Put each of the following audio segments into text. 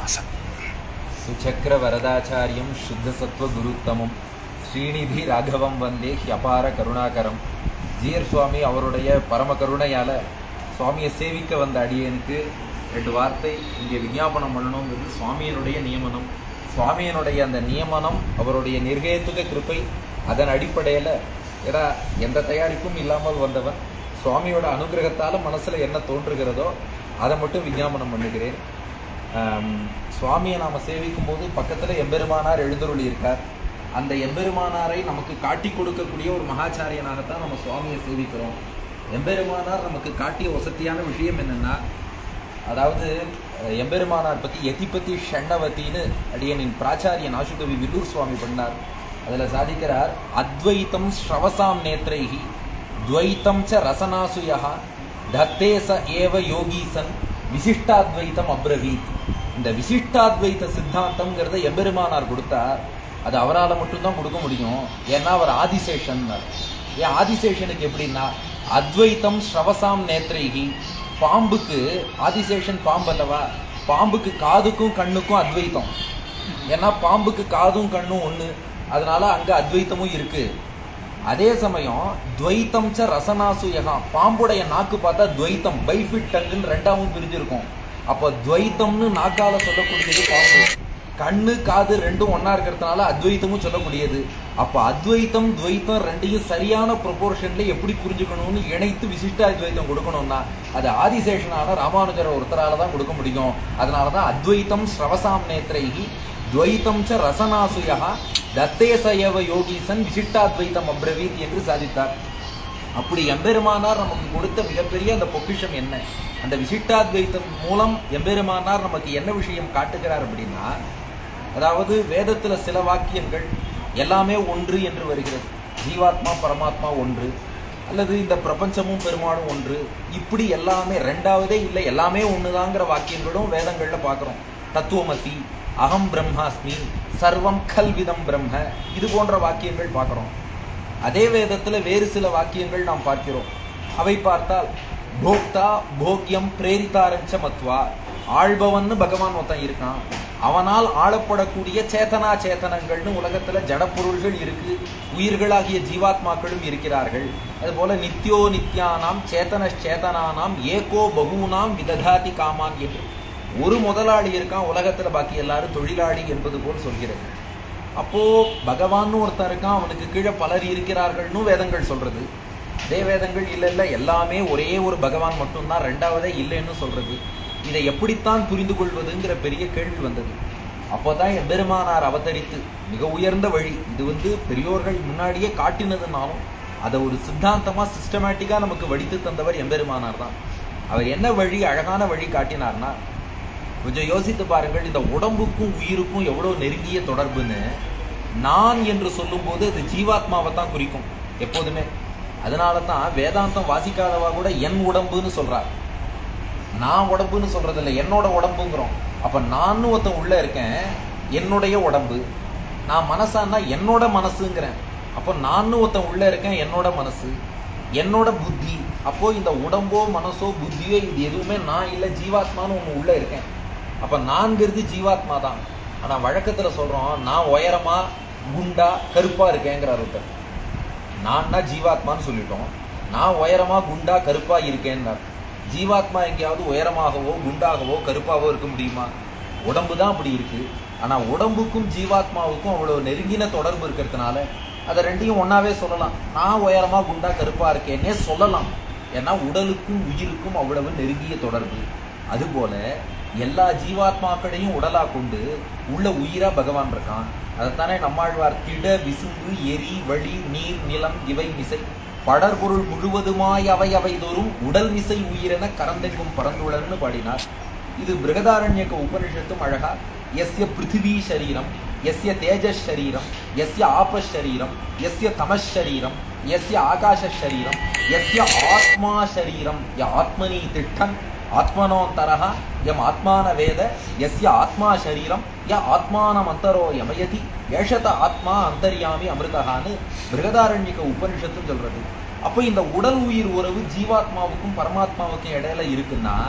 श्रीनिवासन् सुचक्रवरदाचार्यं शुद्धसत्वगुरुत्तमं ஸ்ரீநிதி ராகவம் வந்தே ஹியபார கருணாகரம். ஜிஆர் சுவாமி அவருடைய பரம கருணையால் சுவாமியை சேவிக்க வந்த அடியனுக்கு 2 வார்த்தை இங்கே விஞ்ஞாபனம் பண்ணணுங்கிறது சுவாமியினுடைய நியமனம். சுவாமியினுடைய அந்த நியமனம் அவருடைய நிர்கேத்துக கிருப்பை. அதன் அடிப்படையில் ஏடா எந்த தயாரிப்பும் இல்லாமல் வந்தவன் சுவாமியோட அனுகிரகத்தால் மனசில் என்ன தோன்றுகிறதோ அதை மட்டும் விஞ்ஞாபனம் பண்ணுகிறேன். சுவாமியை நாம் சேவிக்கும் போது பக்கத்தில் எம்பெருமானார் எழுந்தருளி இருக்கார். அந்த எம்பெருமானாரை நமக்கு காட்டி கொடுக்கக்கூடிய ஒரு மகாச்சாரியனாகத்தான் நம்ம சுவாமியை சேவிக்கிறோம். எம்பெருமானார் நமக்கு காட்டிய வசதியான விஷயம் என்னென்னா, அதாவது எம்பெருமானார் பற்றி யதிபதி ஷண்ணவத்தின்னு அடியனின் பிராச்சாரியன் ஆசுகவி வில்லூர் சுவாமி பண்ணார். அதில் சாதிக்கிறார், அத்வைத்தம் ஸ்ரவசாம் நேத்ரைஹி துவைத்தம் ச ரசனாசுயா தத்தே ச ஏவ யோகீசன் விசிஷ்டாத்வைத்தம் அப்ரவீத். இந்த விசிஷ்டாத்வைத்த சித்தாந்தம்ங்கிறத எம்பெருமானார் கொடுத்தார். அது அவரால் மட்டும்தான் கொடுக்க முடியும். ஏன்னா அவர் ஆதிசேஷன். ஏன் ஆதிசேஷனுக்கு எப்படின்னா, அத்வைத்தம் ஸ்ரவசாம் நேத்ரைஹி, பாம்புக்கு ஆதிசேஷன் பாம்பு அல்லவா, பாம்புக்கு காதுக்கும் கண்ணுக்கும் அத்வைத்தம். ஏன்னா பாம்புக்கு காதும் கண்ணும் ஒன்று, அதனால அங்கே அத்வைத்தமும் இருக்கு. அதே சமயம் துவைத்தம் ச ரசனாசுயா, பாம்புடைய நாக்கு பார்த்தா துவைத்தம் பைஃபிட் டங்குன்னு 2ஆவும் பிரிஞ்சிருக்கும். அப்போ துவைத்தம்னு நாக்கால சொல்லக்கூடியது பாம்பு, கண்ணு காது 2ம் ஒன்னா இருக்கிறதுனால அத்வைத்தமும் சொல்லக்கூடியது. அப்போ அத்வைத்தம் துவைத்தம் 2ஐயும் சரியான ப்ரொபோர்ஷன்ல எப்படி புரிஞ்சுக்கணும்னு இணைத்து விசிஷ்டாத்வைத்தம் கொடுக்கணும்னா அது ஆதிசேஷனான ராமானுஜர் ஒருத்தரால தான் கொடுக்க முடியும். அதனால தான் அத்வைத்தம் ஸ்ரவசாம் நேத்ரைஹி துவைத்தம் ச ரசனாசுயா தத்தே சயவ யோகீசன் விசிஷ்டாத்வைத்தம் அப்ரவீத் என்று சாதித்தார். அப்படி எம்பெருமானார் நமக்கு கொடுத்த மிகப்பெரிய அந்த பொக்கிஷம் என்ன, அந்த விசிஷ்டாத்வைத்தம் மூலம் எம்பெருமானார் நமக்கு என்ன விஷயம் காட்டுகிறார் அப்படின்னா, அதாவது வேதத்தில் சில வாக்கியங்கள் எல்லாமே ஒன்று என்று வருகிறது. ஜீவாத்மா பரமாத்மா ஒன்று, அல்லது இந்த பிரபஞ்சமும் பெருமாளும் ஒன்று, இப்படி எல்லாமே 2ஆவதே இல்லை எல்லாமே ஒண்ணுதாங்கிற வாக்கியங்களும் வேதங்கள்ல பார்க்குறோம். தத்துவமசி, அகம் பிரம்மாஸ்மி, சர்வம் கல்விதம் பிரம்ம, இது போன்ற வாக்கியங்கள் பார்க்குறோம். அதே வேதத்தில் வேறு சில வாக்கியங்கள் நாம் பார்க்கிறோம். அவை பார்த்தால் போக்தா போக்யம் பிரேரிதாரஞ்ச மத்வா, ஆள்பவன்னு பகவான் ஒருத்தன் இருக்கான், அவனால் ஆளப்படக்கூடிய சேத்தனா சேத்தனங்கள்னு உலகத்துல ஜடப்பொருள்கள் இருக்கு, உயிர்களாகிய ஜீவாத்மாக்களும் இருக்கிறார்கள். அதுபோல நித்யோ நித்யானாம் சேத்தன சேத்தனானாம் ஏகோ பகூனாம் விததாதி காமான் என்று ஒரு முதலாளி இருக்கான், உலகத்துல பாக்கி எல்லாரும் தொழிலாளி என்பது போல் சொல்கிறது. அப்போ பகவான்னு ஒருத்தன் இருக்கான், அவனுக்கு கீழே பலர் இருக்கிறார்கள்னு வேதங்கள் சொல்றது. அதே வேதங்கள் இல்லை எல்லாமே ஒரே ஒரு பகவான் மட்டும்தான், 2ஆவதே இல்லைன்னு சொல்றது. இதை எப்படித்தான் புரிந்து கொள்வதுங்கிற பெரிய கேள்வி வந்தது. அப்போதான் எம்பெருமானார் அவதரித்து மிக உயர்ந்த வழி, இது பெரியோர்கள் முன்னாடியே காட்டினதுனாலும் அதை ஒரு சித்தாந்தமா சிஸ்டமேட்டிக்கா நமக்கு வடித்து தந்தவர் எம்பெருமானார் தான். அவர் என்ன வழி, அழகான வழி காட்டினார்னா, கொஞ்சம் யோசித்து பாருங்கள், இந்த உடம்புக்கும் உயிருக்கும் எவ்வளவு நெருங்கிய தொடர்புன்னு. நான் என்று சொல்லும் போது அது ஜீவாத்மாவை தான் குறிக்கும் எப்போதுமே. அதனால தான் வேதாந்தம் வாசிக்காதவா கூட என் உடம்புன்னு சொல்றார். நான் உடம்புன்னு சொல்றது இல்லை, என்னோட உடம்புங்கிறோம். அப்ப நான் ஒருத்தன் உள்ள இருக்கேன், என்னுடைய உடம்பு. நான் மனசான்னா என்னோட மனசுங்கிறேன். அப்போ நான் ஒருத்தன் உள்ள இருக்கேன், என்னோட மனசு, என்னோட புத்தி. அப்போ இந்த உடம்போ மனசோ புத்தியோ இது எதுவுமே நான் இல்லை, ஜீவாத்மான்னு ஒன்று உள்ள இருக்கேன். அப்ப நான்கிறது ஜீவாத்மா தான். ஆனா வழக்கத்துல சொல்றோம், நான் உயரமா குண்டா கருப்பா இருக்கேங்கிறார் ஒருத்தர். நான்னா ஜீவாத்மான்னு சொல்லிட்டோம், நான் உயரமா குண்டா கருப்பா இருக்கேன்னார். ஜீவாத்மா எங்கேயாவது உயரமாகவோ குண்டாகவோ கருப்பாவோ இருக்க முடியுமா? உடம்பு தான் அப்படி இருக்கு. ஆனா உடம்புக்கும் ஜீவாத்மாவுக்கும் அவ்வளவு நெருங்கின தொடர்பு இருக்கிறதுனால அதை 2ஐயும் ஒன்னாவே சொல்லலாம். நான் உயரமா குண்டா கருப்பா இருக்கேன்னே சொல்லலாம். ஏன்னா உடலுக்கும் உயிருக்கும் அவ்வளவு நெருங்கிய தொடர்பு. அதுபோல எல்லா ஜீவாத்மாக்களையும் உடலா கொண்டு உள்ள உயிரா பகவான் இருக்கான். அதைத்தானே நம்மாழ்வார் திட விசும்பு எரி வழி நீர் நிலம் இவை மிசை படற்பொருள் முழுவதுமாய் அவை அவை தோறும் உடல் மிசை உயிரென கரந்தெங்கும் பறந்துள்ளன்னு பாடினார். இது பிருகதாரண்யக உபனிஷத்தும் அழகா, எஸ்ய பிருத்திவி சரீரம், எஸ்ய தேஜஸ் சரீரம், எஸ்ய ஆபஸ் சரீரம், எஸ்ய தமஸ் சரீரம், எஸ்ய ஆகாஷ சரீரம், எஸ்ய ஆத்மா சரீரம் ய ஆத்மனி திட்டன் ஆத்மனோந்தரஹ யம் ஆத்மான வேத எஸ்ய ஆத்மா சரீரம் ய ஆத்மானம் அந்தரோ யமயதி ஏஷத ஆத்மா அந்தர்யாமி அமிர்தகான்னு பிருகதாரண்யக உபனிஷத்தும் சொல்றது. அப்போ இந்த உடல் உயிர் உறவு ஜீவாத்மாவுக்கும் பரமாத்மாவுக்கும் இடையில இருக்குன்னா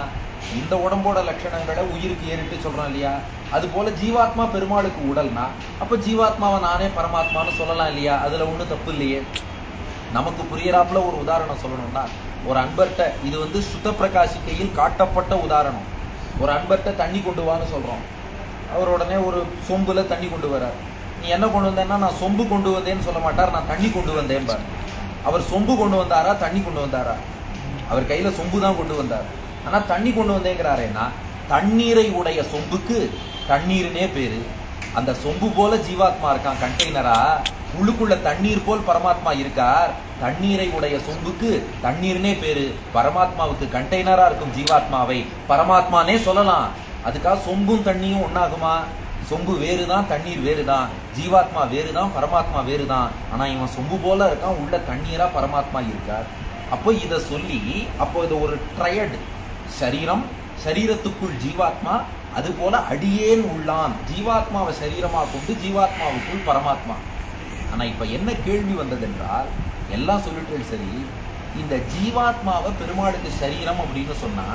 இந்த உடம்போட லட்சணங்களை உயிருக்கு ஏறிட்டு சொல்றோம் இல்லையா? அது போல ஜீவாத்மா பெருமாளுக்கு உடல்னா அப்ப ஜீவாத்மாவை நானே பரமாத்மான்னு சொல்லலாம் இல்லையா? அதுல ஒன்றும் தப்பு இல்லையே. நமக்கு புரியறாப்புல ஒரு உதாரணம் சொல்லணும்னா, ஒரு அன்பர்கிட்ட, இது சுத்த பிரகாசிக்கையில் காட்டப்பட்ட உதாரணம். ஒரு அன்பர்கிட்ட தண்ணி கொண்டு வான்னு சொல்றோம். அவர் உடனே ஒரு சொம்புல தண்ணி கொண்டு வர்றார். நீ என்ன கொண்டு வந்தேன்னா, நான் சொம்பு கொண்டு வந்தேன்னு சொல்ல மாட்டார், நான் தண்ணி கொண்டு வந்தேன் பாரு. அவர் சொம்பு கொண்டு வந்தாரா தண்ணி கொண்டு வந்தாரா? அவர் கையில சொம்பு தான் கொண்டு வந்தார். ஆனா தண்ணி கொண்டு வந்தேங்கிறாரேன்னா, தண்ணீரை உடைய சொம்புக்கு தண்ணீர்னே பேரு. அந்த சொம்பு போல ஜீவாத்மா இருக்கான் கண்டெய்னரா, உள்ளுக்குள்ள தண்ணீர் போல் பரமாத்மா இருக்கார். தண்ணீரை உடைய சொம்புக்கு தண்ணீர்னே பேரு. பரமாத்மாவுக்கு கண்டெய்னரா இருக்கும் ஜீவாத்மாவை பரமாத்மானே சொல்லலாம். அதுக்காக சொம்பும் தண்ணியும் ஒன்னாகுமா? சொம்பு வேறுதான், தண்ணீர் வேறுதான், ஜீவாத்மா வேறுதான், பரமாத்மா வேறுதான். ஆனா இவன் சொம்பு போல இருக்கான், உள்ள தண்ணீரா பரமாத்மா இருக்கார். அப்போ இதை சொல்லி, அப்போ இது ஒரு ட்ரையட், சரீரம், சரீரத்துக்குள் ஜீவாத்மா, அது போல அடியேன் உள்ளான், ஜீவாத்மாவை சரீரமா கொண்டு ஜீவாத்மாவுக்குள் பரமாத்மா. ஆனா இப்ப என்ன கேள்வி வந்தது என்றால், எல்லாம் சொல்லிட்டு சரி, இந்த ஜீவாத்மாவை பெருமாளுக்கு சரீரம் அப்படின்னு சொன்னா,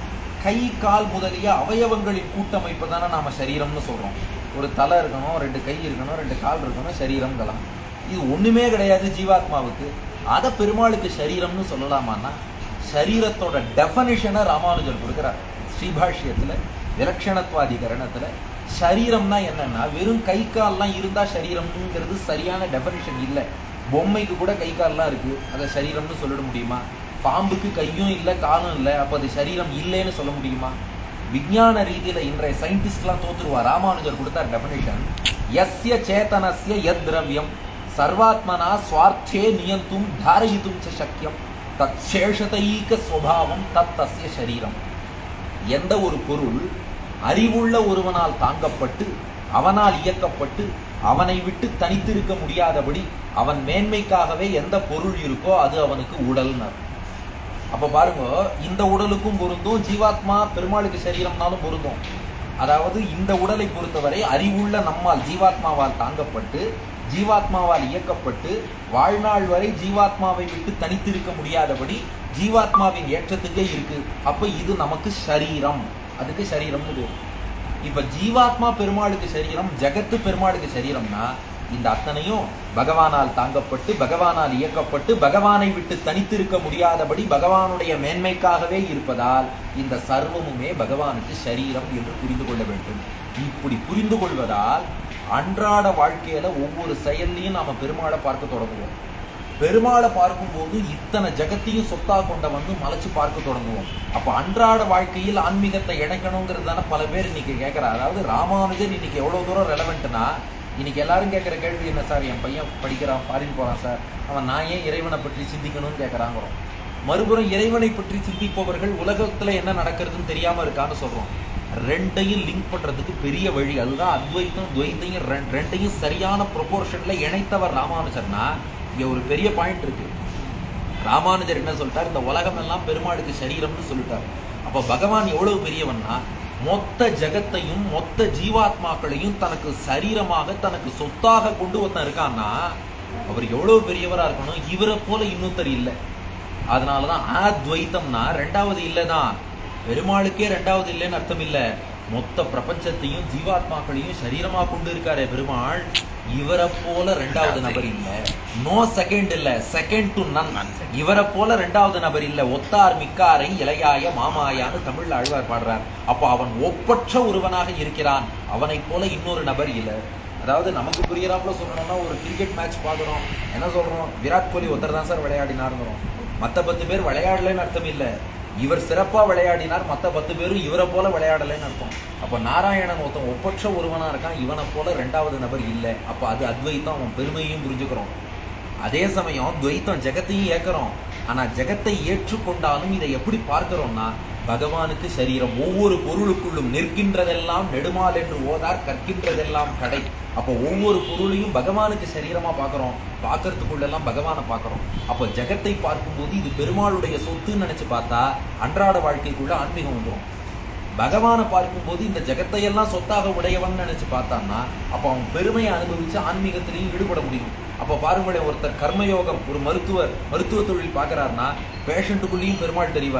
கை கால் முதலிய அவயவங்களின் கூட்டமைப்பு தானே நாம சரீரம்னு சொல்றோம். ஒரு தலை இருக்கணும், 2 கை இருக்கணும், 2 கால் இருக்கணும், சரீரம்லாம். இது ஒண்ணுமே கிடையாது ஜீவாத்மாவுக்கு. அதை பெருமாளுக்கு சரீரம்னு சொல்லலாமான்னா, சரீரத்தோட டெஃபனிஷனை ராமானுஜர் கொடுக்கிறார் ஸ்ரீபாஷ்யத்துல, விலக்ஷணத்வாதிகரணத்துல. சரீரம்னா என்னன்னா, வெறும் கை கால்லாம் இருந்தா சரீரம்ங்கிறது சரியான டெஃபனிஷன் இல்லை. பொம்மைக்கு கூட கை கால்லாம் இருக்கு, அதை சரீரம்னு சொல்லிட முடியுமா? பாம்புக்கு கையும் இல்லை காலும் இல்லை, அப்ப அது சரீரம் இல்லைன்னு சொல்ல முடியுமா? விஞ்ஞான ரீதியில இன்றைய சயின்டிஸ்ட்லாம் தோத்துருவா. ராமானுஜர் கொடுத்தார் டெஃபனிஷன், யஸ்ய சேதனஸ்ய யத் திரவியம் சர்வாத்மனா ஸ்வார்த்தே நியந்தும் தாரயிதும் ச சக்கியம் தத் சேஷதைக ஸ்வபாவம் தத் தஸ்ய சரீரம். எந்த ஒரு பொருள் அறிவுள்ள ஒருவனால் தாங்கப்பட்டு, அவனால் இயக்கப்பட்டு, அவனை விட்டு தனித்திருக்க முடியாதபடி அவன் மேன்மைக்காகவே எந்த பொருள் இருக்கோ அது அவனுக்கு உடல்னர். அப்ப பாருங்க, இந்த உடலுக்கும் பொருந்தும், ஜீவாத்மா பெருமாளுக்கு சரீரம்னாலும் பொருந்தும். அதாவது இந்த உடலை பொறுத்தவரை அறிவுள்ள நம்மால் ஜீவாத்மாவால் தாங்கப்பட்டு, ஜீவாத்மாவால் இயக்கப்பட்டு, வாழ்நாள் வரை ஜீவாத்மாவை விட்டு தனித்திருக்க முடியாதபடி ஜீவாத்மாவின் ஏற்றத்துக்கே இருக்கு. அப்ப இது நமக்கு சரீரம், அதுக்கு சரீரம்னு. இப்ப ஜீவாத்மா பெருமாளுக்கு சரீரம், ஜகத்து பெருமாளுக்கு சரீரம்னா, இந்த அத்தனையும் பகவானால் தாங்கப்பட்டு, பகவானால் இயக்கப்பட்டு, பகவானை விட்டு தனித்திருக்க முடியாதபடி பகவானுடைய மேன்மைக்காகவே இருப்பதால் இந்த சர்வமுமே பகவானுக்கு சரீரம் என்று புரிந்து கொள்ள வேண்டும். இப்படி புரிந்து கொள்வதால் அன்றாட வாழ்க்கையில ஒவ்வொரு செயல்லையும் நாம பெருமாளை பார்க்க தொடங்குவோம். பெருமாளை பார்க்கும்போது இத்தனை ஜகத்தையும் சொத்தா கொண்ட மலைச்சு பார்க்க தொடங்குவோம். அப்ப அன்றாட வாழ்க்கையில் ஆன்மீகத்தை இணைக்கணுங்கிறது தானே பல பேர் இன்னைக்கு கேட்கிறா. அதாவது ராமானுஜன் இன்னைக்கு எவ்வளவு தூரம் ரெலவெண்ட்னா, இன்னைக்கு எல்லாரும் கேட்கிற கேள்வி என்ன சார், என் பையன் படிக்கிறான், ஃபாரின் போறான் சார், அவன் நான் ஏன் இறைவனை பற்றி சிந்திக்கணும்னு கேட்கறாங்கிறோம். மறுபுறம் இறைவனை பற்றி சிந்திப்பவர்கள் உலகத்துல என்ன நடக்கிறதுன்னு தெரியாம இருக்கான்னு சொல்றோம். ரெண்டையும் லிங்க் பண்றதுக்கு பெரிய வழி, அதுதான் அத்வைத்தம் துவைத்தையும் ரெண்டையும் சரியான ப்ரொபோர்ஷன்ல இணைத்தவர் ராமானுஜர்னா, இங்க ஒரு பெரிய பாயிண்ட் இருக்கு. ராமானுஜர் என்ன சொல்லிட்டார், இந்த உலகம் எல்லாம் பெருமாளுக்கு சரீரம்னு சொல்லிட்டார். அப்ப பகவான் எவ்வளவு பெரியவன்னா, மொத்த ஜகத்தையும் மொத்த ஜீவாத்மாக்களையும் தனக்கு சரீரமாக தனக்கு சொத்தாக கொண்டு ஒருத்தன் இருக்கான்னா அவர் எவ்வளவு பெரியவரா இருக்கணும். இவரை போல இன்னொருத்தர் இல்லை. அதனாலதான் அத்வைத்தம்னா ரெண்டாவது இல்லைதான். பெருமாளுக்கே ரெண்டாவது இல்லைன்னு அர்த்தம் இல்லை. மொத்த பிரபஞ்சத்தையும் ஜீவாத்மாக்களையும் சரீரமா கொண்டு இருக்காரே பெருமாள், இவரை போல ரெண்டாவது நபர் இல்ல. நோ செகண்ட் இல்ல, செகண்ட் டு நன். இவரை போல ரெண்டாவது நபர் இல்ல. ஒத்தார் மிக்காரை இளையாய மாமாயான்னு தமிழ்ல ஆழ்வார் பாடுறார். அப்ப அவன் ஒப்பற்ற ஒருவனாக இருக்கிறான், அவனை போல இன்னொரு நபர் இல்ல. அதாவது நமக்கு புரியறாப்புல சொல்லணும்னா, ஒரு கிரிக்கெட் மேட்ச் பாக்குறோம், என்ன சொல்றோம், விராட் கோலி ஒருத்தர் தான் சார் விளையாடினாருங்கிறோம். மத்த 10 பேர் விளையாடலன்னு அர்த்தம் இல்ல, இவர் சிறப்பா விளையாடினார், மத்த 10 பேரும் இவரை போல விளையாடலைன்னு அர்த்தம். அப்ப நாராயணன் ஒருத்தன் ஒப்பற்ற ஒருவனா இருக்கான், இவனை போல ரெண்டாவது நபர் இல்லை. அப்ப அது அத்வைத்தம், அவன் பெருமையும் புரிஞ்சுக்கிறோம். அதே சமயம் துவைத்தம் ஜெகத்தையும் ஏற்கிறோம். ஆனா ஜெகத்தை ஏற்றுக்கொண்டாலும் இதை எப்படி பார்க்கிறோம்னா, பகவானுக்கு சரீரம். ஒவ்வொரு பொருளுக்குள்ளும் நிற்கின்றதெல்லாம் நெடுமால் என்று ஓதார், கற்கின்றதெல்லாம் கடை. அப்போ ஒவ்வொரு பொருளையும் பகவானுக்கு சரீரமா பார்க்கிறோம், பார்க்கறதுக்குள்ளெல்லாம் பகவானை பார்க்கிறோம். அப்போ ஜெகத்தை பார்க்கும்போது இது பெருமாளுடைய சொத்துன்னு நினைச்சு பார்த்தா அன்றாட வாழ்க்கைக்குள்ள ஆன்மீகம் வந்துடும். பகவானை பார்க்கும்போது இந்த ஜெகத்தையெல்லாம் சொத்தாக உடையவன் நினைச்சு பார்த்தான்னா அப்ப அவன் பெருமையை அனுபவிச்சு ஆன்மீகத்திலையும் ஈடுபட முடியும். அப்ப பாருங்களேன், ஒருத்தர் கர்மயோகம், ஒரு மருத்துவ தொழில் பார்க்கிறாருன்னா பேஷண்ட்டுக்குள்ளேயும் பெருமாள் தெரிவார்,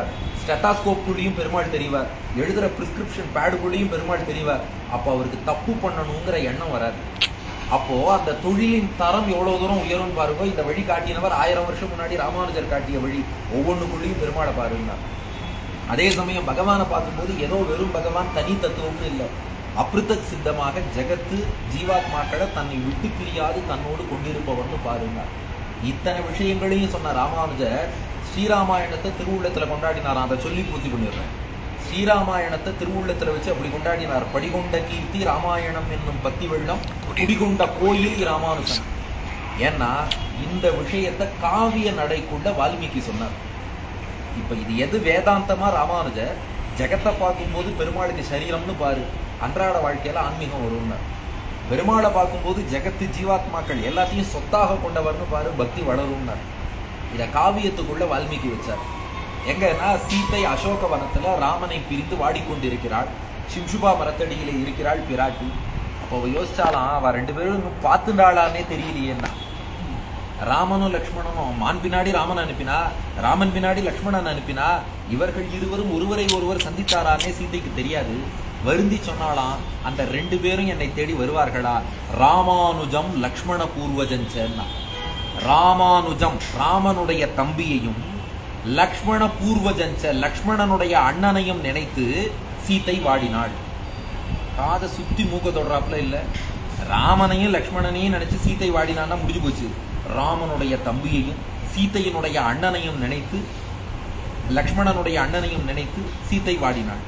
ஸ்டெத்தாஸ்கோப்புக்குள்ளேயும் பெருமாள் தெரிவார், எழுதுற பிரிஸ்கிரிப்ஷன் பேடுக்குள்ளேயும் பெருமாள் தெரிவார். அப்போ அவருக்கு தப்பு பண்ணணுங்கிற எண்ணம் வராது. அப்போ அந்த தொழிலின் தரம் எவ்வளவு தூரம் உயரும் பாருங்க. இந்த வழி காட்டினவர் 1000 வருஷம் முன்னாடி ராமானுஜர் காட்டிய வழி, ஒவ்வொன்றுக்குள்ளேயும் பெருமாளை பாருங்க. அதே சமயம் பகவானை பார்க்கும்போது ஏதோ வெறும் பகவான் தனி தத்துவம்னு இல்லை, அப்ருதக் சித்தமாக ஜெகத்து ஜீவாத்மாக்களை தன்னை விட்டு பிரியாது தன்னோடு கொண்டிருப்பவர்னு பாருங்க. இத்தனை விஷயங்களையும் சொன்ன ராமானுஜர் ஸ்ரீராமாயணத்தை திருவுள்ளத்துல கொண்டாடினார். அதை சொல்லி பூர்த்தி பண்ணிடுறேன். ஸ்ரீராமாயணத்தை திருவுள்ளத்துல வச்சு அப்படி கொண்டாடினார். படிகொண்ட கீர்த்தி ராமாயணம் என்னும் பக்தி வெள்ளம், குடிகொண்ட கோயில் ராமானுஜன். ஏன்னா இந்த விஷயத்தை காவிய நடைக்குள்ள வால்மீகி சொன்னார். இப்ப இது எது வேதாந்தமா ராமானுஜர் ஜெகத்தை பார்க்கும்போது பெருமாளுக்கு சரீரம்னு பாரு, அன்றாட வாழ்க்கையில ஆன்மீகம் வரும்னார். பெருமாளை பார்க்கும்போது ஜெகத்து ஜீவாத்மாக்கள் எல்லாத்தையும் சொத்தாக கொண்டவர்னு பாரு, பக்தி வளரும்னார். இதை காவியத்துக்குள்ள வால்மீகி வச்சார். எங்கன்னா சீத்தை அசோக வனத்துல ராமனை பிரிந்து வாடிக்கொண்டிருக்கிறாள், சிம்சுபா மரத்தடியில இருக்கிறாள் பிராட்டி. அப்போ யோசிச்சாலாம், அவ 2 பேரும் இன்னும் பார்த்துண்டாளானே தெரியலையேன்னா. ராமனும் லக்ஷ்மணனும் மான் பின்னாடி ராமன் அனுப்பினா, ராமன் பின்னாடி லக்ஷ்மணன் அனுப்பினா, இவர்கள் இருவரும் ஒருவரை ஒருவர் சந்தித்தாரானே சீதைக்கு தெரியாது. வருந்தி சொன்னாலாம், அந்த 2 பேரும் என்னை தேடி வருவார்களா? ராமானுஜம் லக்ஷ்மண பூர்வஜன்னா. ராமானுஜம் ராமனுடைய தம்பியையும், லக்ஷ்மண பூர்வஜஞ்ச லக்ஷ்மணனுடைய அண்ணனையும் நினைத்து சீத்தை வாடினாள். காதை சுத்தி மூக்க தொடராப்புல இல்ல, ராமனையும் லக்ஷ்மணனையும் நினைச்சு சீத்தை வாடினான்னா முடிஞ்சு போச்சு. ராமனுடைய தம்பியையும் சீத்தையினுடைய அண்ணனையும் நினைத்து, லக்ஷ்மணனுடைய அண்ணனையும் நினைத்து சீத்தை வாடினாள்.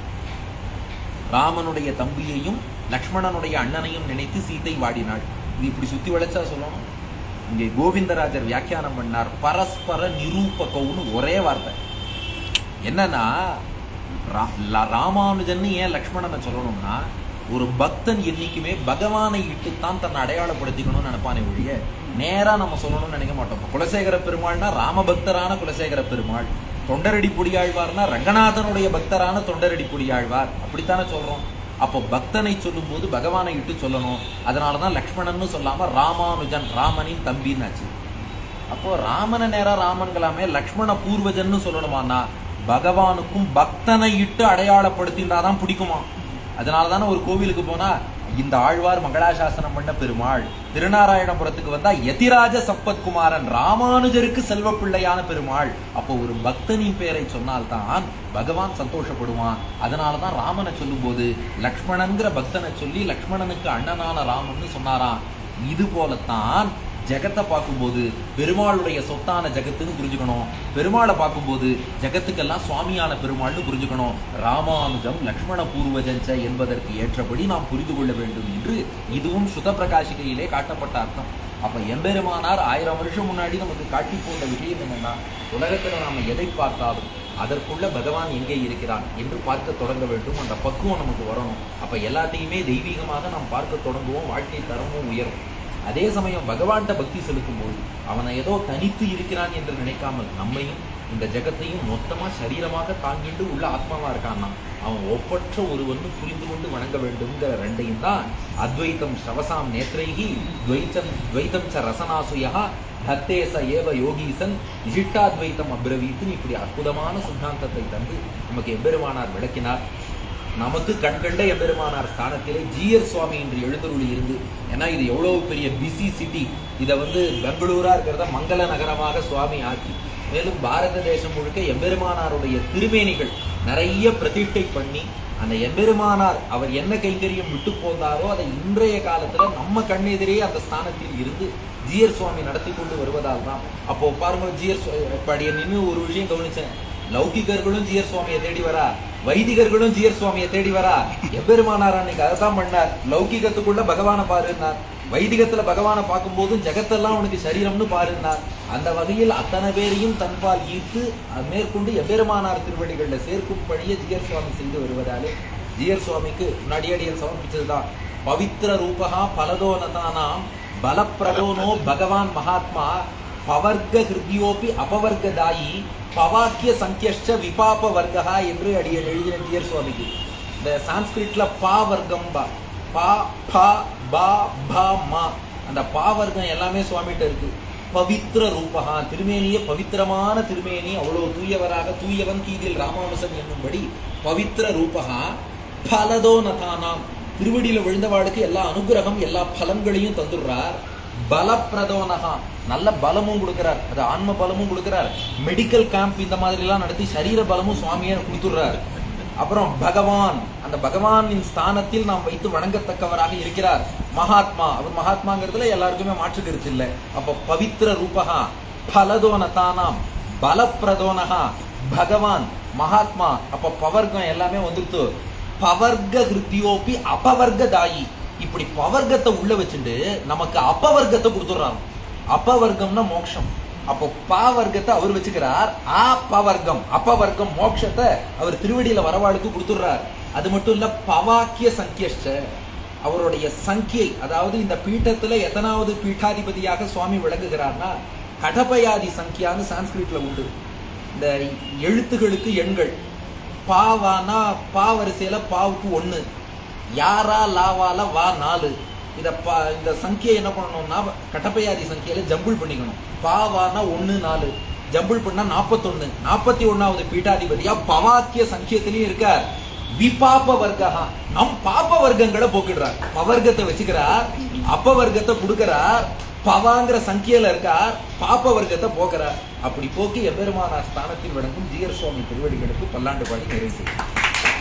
ராமனுடைய தம்பியையும் லக்ஷ்மணனுடைய அண்ணனையும் நினைத்து சீத்தை வாடினாள். இது இப்படி சுத்தி வளைச்சா சொல்லணும். இங்கே கோவிந்தராஜர் வியாக்கியானம் பண்ணார், பரஸ்பர நிரூபகம்னு ஒரே வார்த்தை. என்னன்னா ராமானுஜன் ஏன் லக்ஷ்மணனை சொல்லணும்னா, ஒரு பக்தன் என்னைக்குமே பகவானை இட்டுத்தான் தன்னை அடையாளப்படுத்திக்கணும்னு நினைப்பானே ஒழிய நேரா நம்ம சொல்லணும்னு நினைக்க மாட்டோம். குலசேகர பெருமாள்னா ராமபக்தரான குலசேகர பெருமாள், தொண்டரடி பொடியாழ்வார்னா ரங்கநாதனுடைய பக்தரான தொண்டரடி பொடியாழ்வார், அப்படித்தானே சொல்றோம். அப்போ பக்தனை சொல்லும் போது பகவானை இட்டு சொல்லணும். அதனாலதான் லக்ஷ்மணன் சொல்லாம ராமானுஜன், ராமனின் தம்பின்னு ஆச்சு. அப்போ ராமனை நேரா ராமன்களாமே லக்ஷ்மண பூர்வஜன்னு சொல்லணுமானா பகவானுக்கும் பக்தனை இட்டு அடையாளப்படுத்தின்றாதான் பிடிக்குமா. அதனாலதானே ஒரு கோவிலுக்கு போனா இந்த ஆழ்வார் மங்களாசாசனம் பண்ண பெருமாள், திருநாராயணபுரத்துக்கு வந்தா யதிராஜ சம்பத்குமாரன் ராமானுஜருக்கு செல்வ பிள்ளையான பெருமாள். அப்போ ஒரு பக்தனின் பெயரை சொன்னால்தான் பகவான் சந்தோஷப்படுவான். அதனாலதான் ராமனை சொல்லும் போது லக்ஷ்மணன்கிற பக்தனை சொல்லி லக்ஷ்மணனுக்கு அண்ணனான ராமன்னு சொன்னாராம். இது போலத்தான் ஜெகத்தை பார்க்கும்போது பெருமாளுடைய சொத்தான ஜெகத்துன்னு புரிஞ்சுக்கணும், பெருமாளை பார்க்கும்போது ஜெகத்துக்கெல்லாம் சுவாமியான பெருமாள்னு புரிஞ்சுக்கணும். ராமானுஜம் லக்ஷ்மண பூர்வஜஞ்ச என்பதற்கு ஏற்றபடி நாம் புரிந்து கொள்ள வேண்டும் என்று இதுவும் சுத பிரகாசிகையிலே காட்டப்பட்ட அர்த்தம். அப்ப எம்பெருமானார் 1000 வருஷம் முன்னாடி நமக்கு காட்டி போன்ற விஷயம் என்னன்னா, உலகத்துல நாம எதை பார்த்தாலும் அதற்குள்ள பகவான் எங்கே இருக்கிறான் என்று பார்க்க தொடங்க வேண்டும். அந்த பக்குவம் நமக்கு வரணும். அப்ப எல்லாத்தையுமே தெய்வீகமாக நாம் பார்க்க தொடங்குவோம், வாழ்க்கை தரமும் உயரும். அதே சமயம் பகவான்கிட்ட பக்தி செலுத்தும் போது அவனை ஏதோ தனித்து இருக்கிறான் என்று நினைக்காமல் நம்மையும் இந்த ஜெகத்தையும் மொத்தமா சரீரமாக தாங்கிட்டு உள்ள ஆத்மாவா இருக்கான்னா அவன் ஒப்பற்ற ஒருவன் புரிந்து கொண்டு வணங்க வேண்டும்ங்கிற ரெண்டையும் தான் அத்வைத்தம் சவசாம் நேத்ரைகி துவைத்தம் ச ரசனாசுயா தத்தேச ஏவ யோகீசன் விசிஷ்டாத்வைத்தம் அப்ரவீத்துன்னு இப்படி அற்புதமான சித்தாந்தத்தை தந்து நமக்கு எம்பெருமானார் விளக்கினார். நமக்கு கண்கண்ட எம்பெருமானார் ஸ்தானத்திலே ஜிஆர் சுவாமி என்று எழுந்தருளி இருந்து, ஏன்னா இது எவ்வளவு பெரிய பிஸி சிட்டி, இதை பெங்களூரா இருக்கிறத மங்கள நகரமாக சுவாமி ஆக்கி, மேலும் பாரத தேசம் முழுக்க எம்பெருமானாருடைய திருமேனிகள் நிறைய பிரதிஷ்டை பண்ணி அந்த எம்பெருமானார் அவர் என்ன கைங்கரியம் விட்டு போந்தாரோ அதை இன்றைய காலத்துல நம்ம கண்ணெதிரே அந்த ஸ்தானத்தில் இருந்து ஜிஆர் சுவாமி நடத்தி கொண்டு வருவதால் தான். அப்போ பாருங்க, ஜிஆர் படிய நின்று ஒரு விஷயம் கவனிச்சேன், லௌகிகர்களும் ஜிஆர் சுவாமியை தேடி வரா, வைதிகர்களும் ஜிஆர் சுவாமியை தேடி வரா. எம்பெருமானார் அன்னைக்கு அதைத்தான் பண்ணார், லௌகிகத்துக்குள்ள பகவானை பாருன்னார், வைதிகத்துல பகவானை பார்க்கும் போதும் ஜெகத்தெல்லாம் உனக்கு சரீரம்னு பாருன்னார். அந்த வகையில் அத்தனை பேரையும் தன்பால் ஈர்த்து மேற்கொண்டு எம்பெருமானார் திருவடிகளில் சேர்க்கும் பணியை ஜிஆர் சுவாமி செய்து வருவதாலே ஜிஆர் சுவாமிக்கு முன்னாடியடியில் சமர்ப்பிச்சதுதான் பவித்ர ரூபகா பலதோ நதானாம் பலப்பிரதோனோ பகவான் மகாத்மா பவர்க்க ஹிருத்யோபி அபவர்க்கதாயி பவாக்கிய சங்கியஷ்ட விபாப வர்க்கா என்று அடியன் எழுதின ஜிஆர் சுவாமிக்கு. இந்த சான்ஸ்கிரிட்ல பா வர்க்கம் பா பா பா பா மா, அந்த பா வர்க்கம் எல்லாமே சுவாமிகிட்ட இருக்கு. பவித்ர ரூபகா, திருமேனிய பவித்திரமான திருமேனி, அவ்வளவு தூயவராக, தூயவன் கீதில் ராமானுசன் என்னும்படி பவித்ர ரூபகா, பலதோ நதானாம், திருவடியில விழுந்தவாளுக்கு எல்லா அனுகிரகம் எல்லா பலன்களையும் தந்துடுறார். பலப்பிரதோனகா, நல்ல பலமும் கொடுக்கிறார், அது ஆன்ம பலமும் கொடுக்கிறார். மெடிக்கல் கேம்ப் இந்த மாதிரி எல்லாம் நடத்தி சரீர பலமும் சுவாமியை கொடுத்துடுறார். அப்புறம் பகவான், அந்த பகவானின் ஸ்தானத்தில் நாம் வைத்து வணங்கத்தக்கவராக இருக்கிறார். மகாத்மா, அவர் மகாத்மாங்கிறதுல எல்லாருக்குமே மாற்று கருத்து இல்லை. அப்ப பவித்ர ரூபகா, பலதோ நதானாம், பலப்பிரதோனகா, பகவான், மகாத்மா, அப்ப பவர்க்கம் எல்லாமே வந்துருத்து. பவர்க்க கிருத்தியோப்பி அபவர்க்க தாயி, இப்படி பவர்க்கத்தை உள்ள வச்சுட்டு நமக்கு அப்பவர்க்கத்தை கொடுத்துடுறாங்க. அப்பவர்க்கம்னா மோட்சம். அப்போ பாவர்க்கத்தை அவர் வச்சுக்கிறார். அப்பவர்க்கம், அப்பவர்க்கம் மோட்சத்தை அவர் திருவடியில வரவாளுக்கு கொடுத்துடுறார். அது மட்டும் இல்ல, பவாக்கிய சங்கியஷ்ட, அவருடைய சங்கியை, அதாவது இந்த பீட்டத்துல எத்தனாவது பீட்டாதிபதியாக சுவாமி விளங்குகிறார்னா கடபயாதி சங்கியான்னு சான்ஸ்கிரிட்ல உண்டு. இந்த எழுத்துகளுக்கு எண்கள், பாவானா பா வரிசையில பாவுக்கு 1, யாரா லாவால வா 4. இந்த சங்கியை என்ன பண்ணணும்னா கடப்பையாதி சங்கியில ஜம்பிள் பண்ணிக்கணும். பாவானா 1 4 ஜம்பிள் பண்ணா 41. 41வது பீட்டாதிபதியா பவாக்கிய சங்கியத்திலையும் இருக்கார். விபாப வர்க்கா, நம் பாப்ப வர்க்கங்களை போக்கிடுறார். பவர்க்கத்தை வச்சுக்கிறார், அப்பவர்க்கத்தை கொடுக்கிறார். பவாங்கிற சங்கியில இருக்கார், பாப்ப வர்க்கத்தை போக்குறார். அப்படி போக்கி எம்பெருமானார் ஸ்தானத்தில் விளங்கும் ஜீயர் சுவாமி திருவடிகளுக்கு பல்லாண்டு பாடி நிறைவு செய்யும்.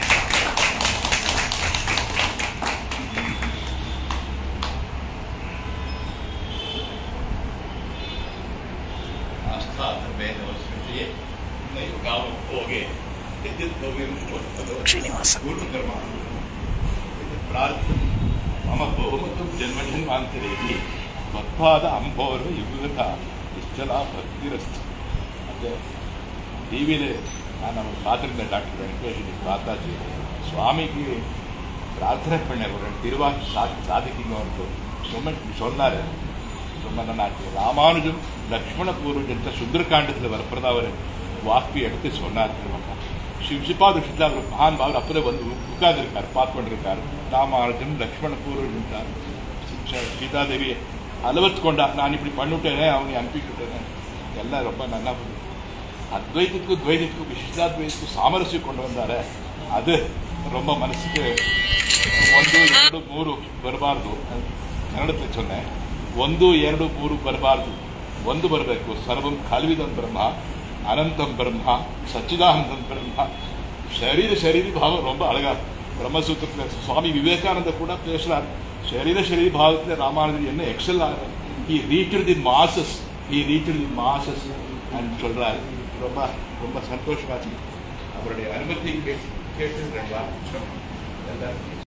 मम बहुमतं जन्मजन्मान्तरेऽपि भक्ताद अंभोर युगता इष्टला भक्तिरस्ति. अतः टीवीले ನಾನು பார்த்துருந்த டாக்டர் வெங்கடேஷ் பார்த்தாச்சு. சுவாமிக்கு பிரார்த்தனை பண்ண ஒரு திருவாக்கு சாதிக்கணும் சொன்னார். ரொம்ப நல்லாச்சு. ராமானுஜம் லக்ஷ்மண பூர்வஜன்ட்ட சுந்தரகாண்டத்தில் வரப்பிரதா அவர் வாக்கு எடுத்து சொன்னார். சிபாதுஷத்தில் அவர் மகான் அவர் அப்போதே வந்து உட்கார்ந்துருக்கார், பார்த்து கொண்டிருக்கார். ராமானுஜம் லக்ஷ்மண பூர்வஜன்ட்டார். சீதாதேவியை அளவத்து கொண்டா, நான் இப்படி பண்ணிவிட்டேனே, அவங்க அனுப்பிவிட்டேனே, எல்லாம் ரொம்ப நல்லா பண்ணு. அத்வைதத்துக்கும் துவைதத்துக்கும் விசிஷ்டாத்வைதத்துக்கும் சாமரஸ்யம் கொண்டு வந்தார, அது ரொம்ப ಮನಸ್ಸಿಗೆ 1 2 3 ಬರಬಾರದು. ಕನ್ನಡದಲ್ಲಿ சொன்னேன், 1 2 3 ಬರಬಾರದು, 1 ಬರಬೇಕು. ಸರ್ವಂ ಖಲ್ವಿದಂ ಬ್ರಹ್ಮ, அனந்தம் பிரம்மா, சச்சிதானந்தம் பிரம்மா. சரீர பாவம் ரொம்ப அழகா பிரம்மசூத்திரத்தில் சுவாமி விவேகானந்த கூட பேசுறார். சரீர பாவத்தில் ராமானுஜர் என்ன எக்ஸல் ஆகிறார். he reached the masses and சொல்றாரு. ரொம்ப ரொம்ப சந்தோஷமாச்சு. அவருடைய அனுமதி கேட்டு